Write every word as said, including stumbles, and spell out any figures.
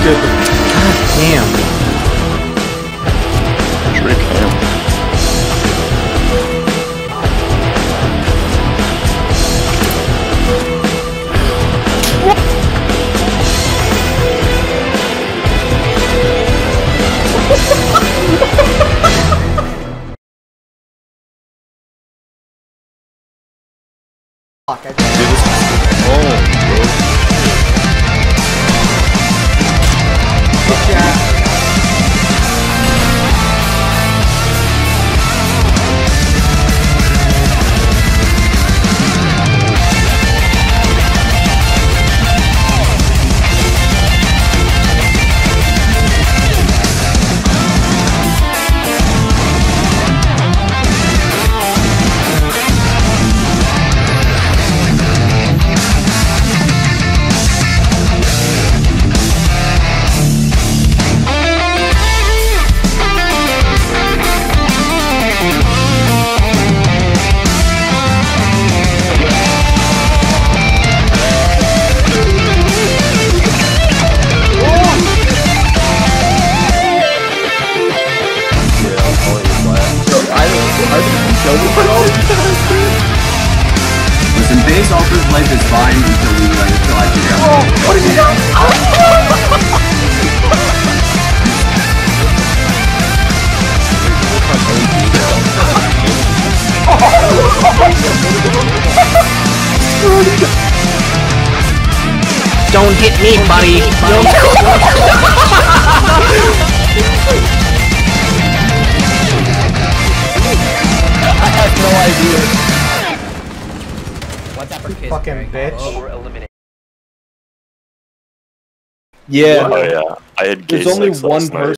Good. God damn. Trick him. Fuck, I did. Oh, bro. Yeah. Listen, base offers life is fine until we like until I figure out. Oh, what is he doing? Don't hit me, buddy. I have no idea. What's up for kids? Fucking bitch. Oh, we're eliminated. Yeah. Oh yeah, I had gay There's only sex one last night. person.